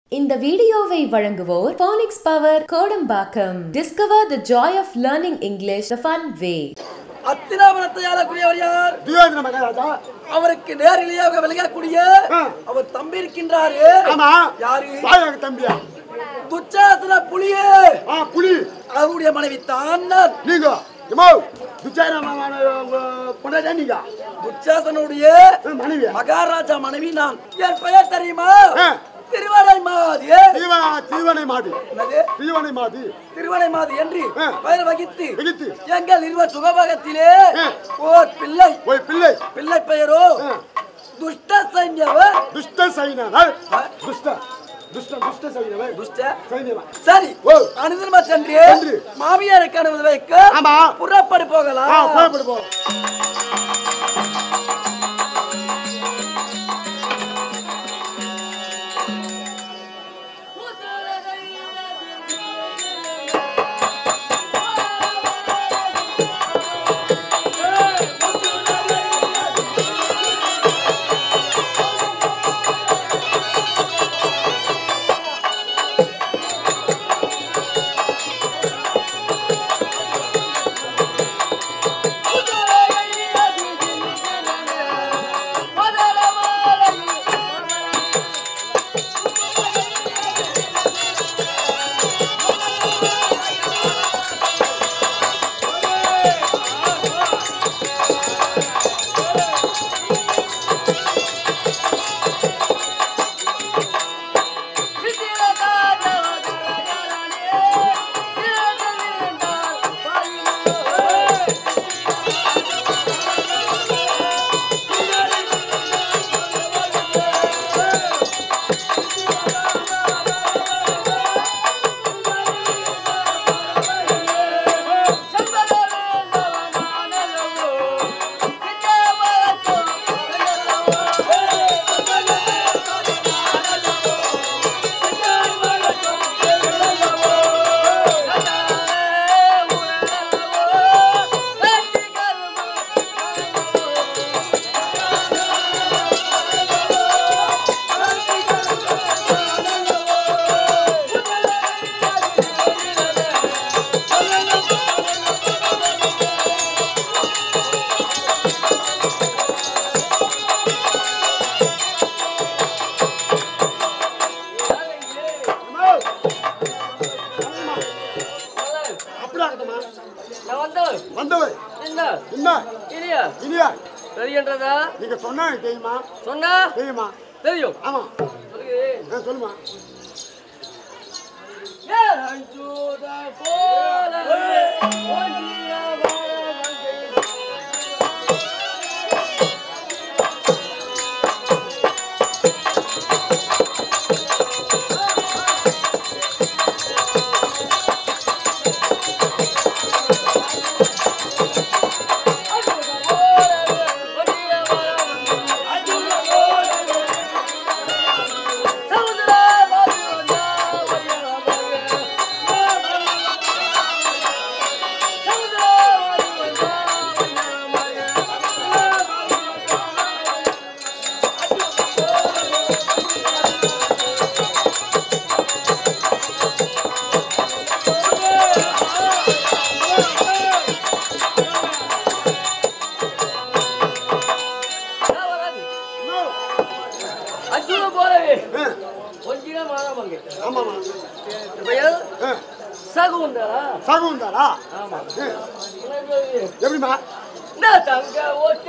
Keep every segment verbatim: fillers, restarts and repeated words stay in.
இந்த வீடியோவை வழங்குவோர் Phonics Power Kodambakkam. Discover the joy of learning English the fun way. அத்தினாபுரத்தை ஆளக்கூடியவர் யார்? துரியோதன மகாராஜா. அவருக்கு நேரிலேயே விலகக்கூடிய அவர் தம்பி இருக்கின்றாரு. ஆமா. யாரு? தாயக தம்பியா? துச்சாசன புலியே. ஆ புலி. அவருடைய மனைவி தான் நீங்க. எமோ துச்சாசன பொண்டாட்டி நீங்க. துச்சாசனுடைய மனைவி. மகாராஜா மனைவி நான். என் பெயர் தெரியுமா? திருவனை மாதி. திருவனை மாதி. என்னது? திருவனை மாதி. திருவனை மாதி என்று பெயர் வகித்து வகித்து எங்கள் இருவர் சுகபாகத்திலே ஓர் பிள்ளை ஓய் பிள்ளை பிள்ளை பெயரோ துஷ்ட சைன்யவர். துஷ்ட சைன்யவர். துஷ்ட துஷ்ட துஷ்ட சைன்யவர். துஷ்ட சைன்யவர். சரி அனுதினமா சென்று மாமியாரை காணுவது வைக்க ஆமா புறப்படு போகலாம். ஆ புறப்படு போ. நீங்க சொன்னா தெரியுமா? சொன்னா தெரியுமா? தெரியும். ஆமா சொல்லுமா. சகுந்தலா எப்படிமா? தங்க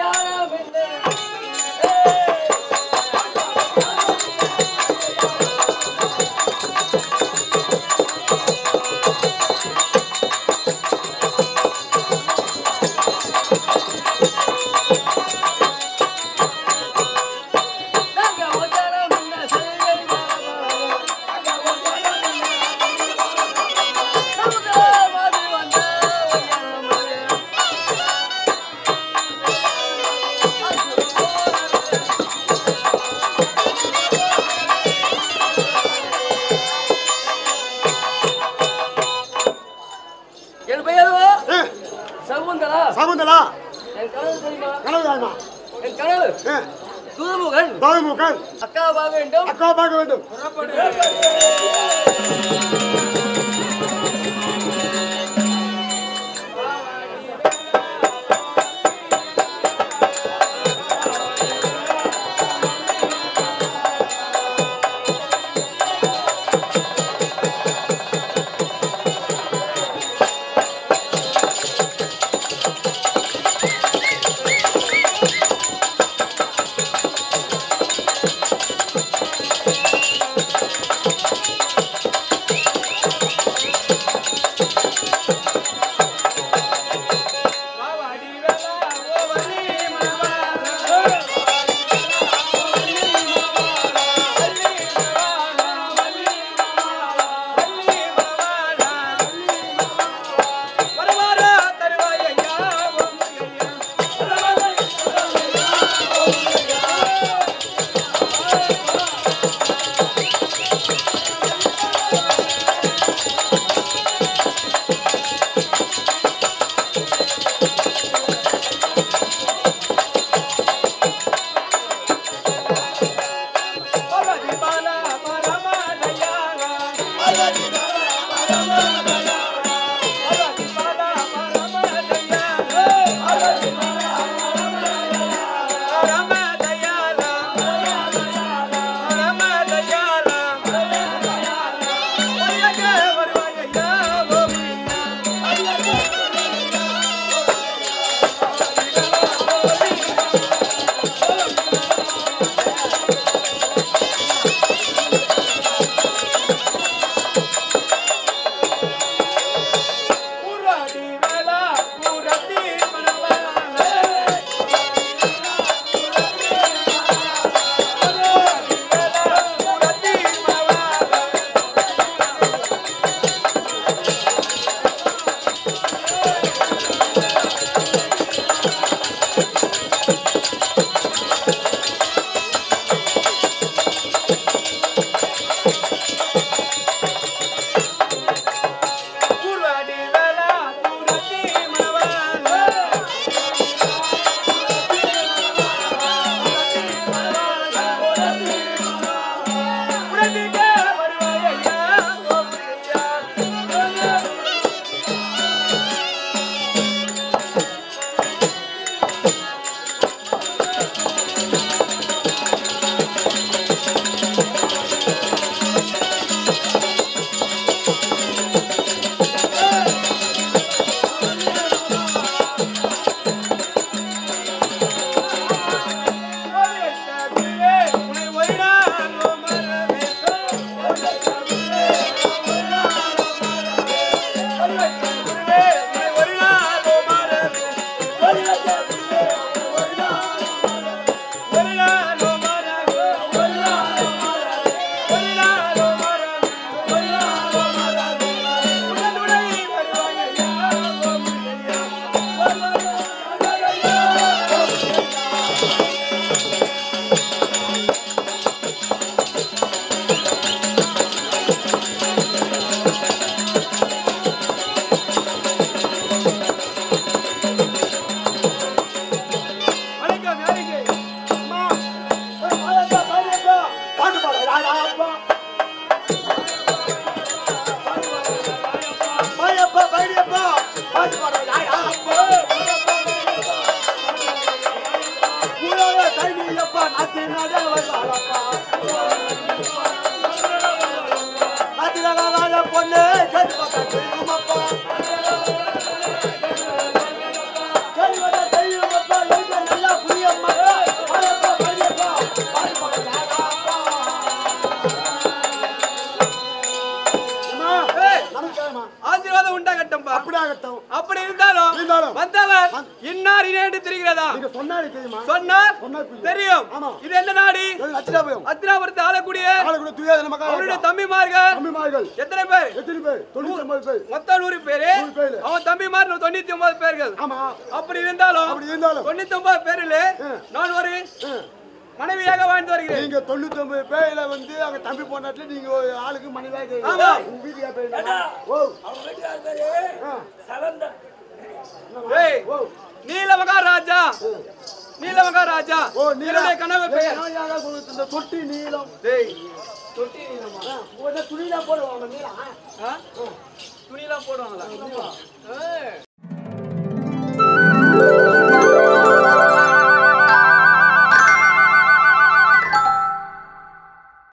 சகுந்தலா துருமுகன் துருமுகன் அக்கா பார்க்க வேண்டும் அக்கா பார்க்க வேண்டும் ஆசீர்வாதம் உண்டாகட்டும். அப்படி இருந்தாலும் வந்தவர் இன்னார் இணைந்து தெரிகிறதா? சொன்னார் தெரியும். இது எந்த நாடு? அத்திராபுரத்தை ஆளக்கூடிய அவருடைய தம்பிமார்கள் எத்தனை பேர்? மொத்தம் நூறு பேரு. அவன் தம்பிமார் தொண்ணூத்தி ஒன்பது பேர்கள். அப்படி இருந்தாலும் தொண்ணூத்தி ஒன்பது பேரில் நான் ஒரு மனைவியாக வாழ்ந்து வருகிறேன். நீங்க தொண்ணூத்தி ஒன்பது பேர்ல வந்து அங்க தம்பி போனாட்ல நீங்க ஆளுக்கு மனைவியாக நீல மகாராஜா நீல மகாராஜா நீலடைய கனவு பெயர் தொட்டி நீளம். தொட்டி நீளமா? துணிலாம் போடுவாங்க. துணிலாம் போடுவாங்களா?